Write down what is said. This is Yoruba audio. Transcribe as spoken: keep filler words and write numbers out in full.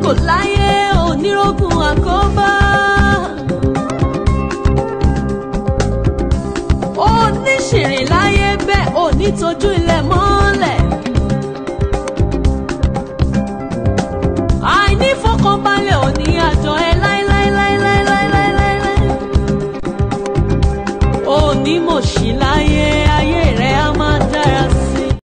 kò láyé onírógun àkóbá. Oníṣìrìn láyé bẹ́ẹ̀ onítojú ilé.